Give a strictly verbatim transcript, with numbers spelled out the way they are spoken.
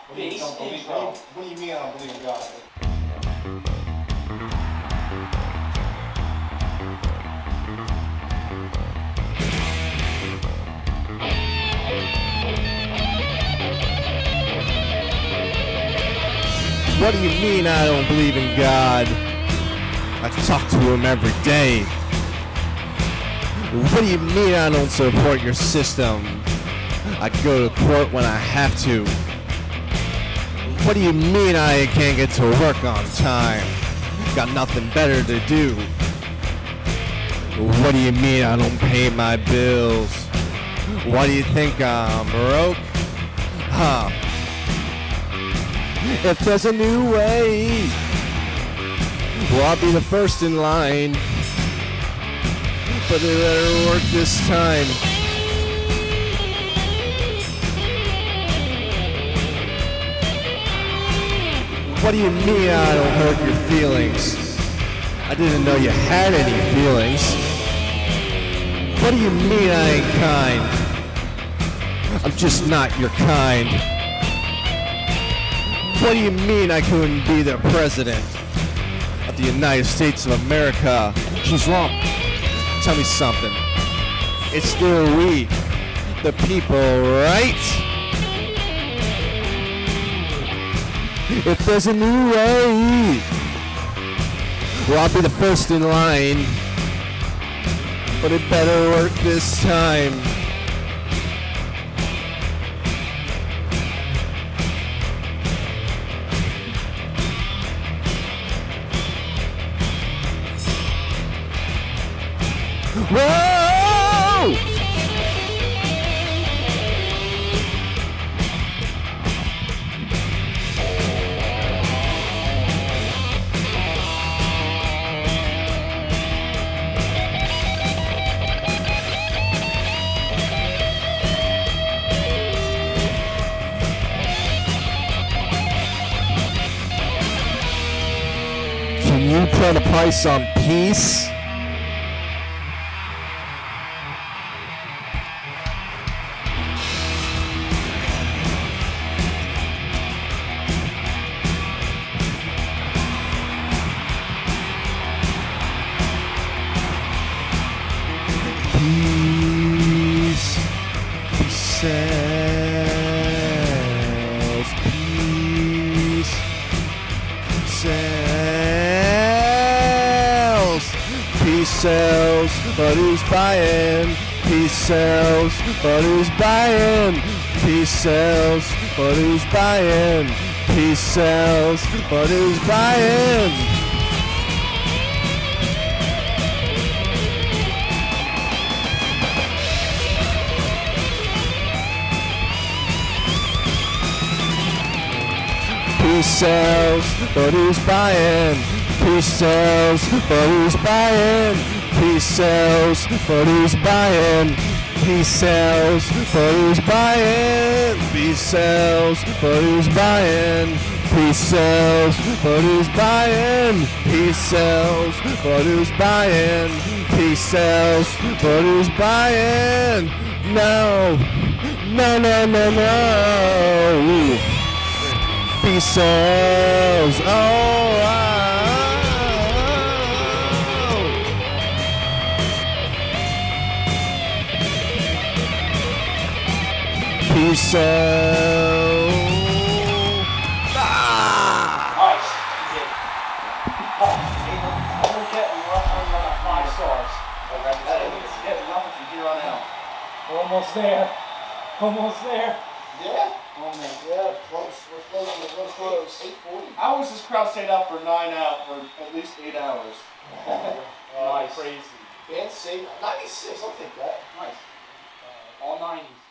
What do you mean, don't believe, what do you, what do you mean I don't believe in God? What do you mean I don't believe in God? I talk to him every day. What do you mean I don't support your system? I go to court when I have to. What do you mean I can't get to work on time? Got nothing better to do. What do you mean I don't pay my bills? Why do you think I'm broke? Huh? If there's a new way, well, I'll be the first in line. But it better work this time. What do you mean I don't hurt your feelings? I didn't know you had any feelings. What do you mean I ain't kind? I'm just not your kind. What do you mean I couldn't be the president of the United States of America? She's wrong. Tell me something. It's still we, the people, right? If there's a new way, well, I'll be the first in line. But it better work this time. Whoa! Can you put a price on peace? Peace sells, peace sells, peace sells, but who's buying? Peace sells, but who's buying? Peace sells, but who's buying? Peace sells, but who's buying? Peace sells, but who's buying? Peace sells, but who's buying? Peace sells, but who's buying? Peace sells, but who's buying? Peace sells, but who's buying? Peace sells, but who's buying? Peace sells, but who's buying? Peace sells, but who's buying? No, no, no, no, no. Peace sells, oh, oh. Peace sells. Ah! Nice. You did. Oh, I'm gonna get you up on about five stars. Okay. It's getting nothing from here on out. We're almost there. Almost there. Yeah? Oh man, yeah, close. We're close. We're close. Close. eight forty. How was this crowd stayed out for nine out for at least eight hours? Nice. Crazy. Band safe. ninety-six, I'll take that. Nice. All nineties.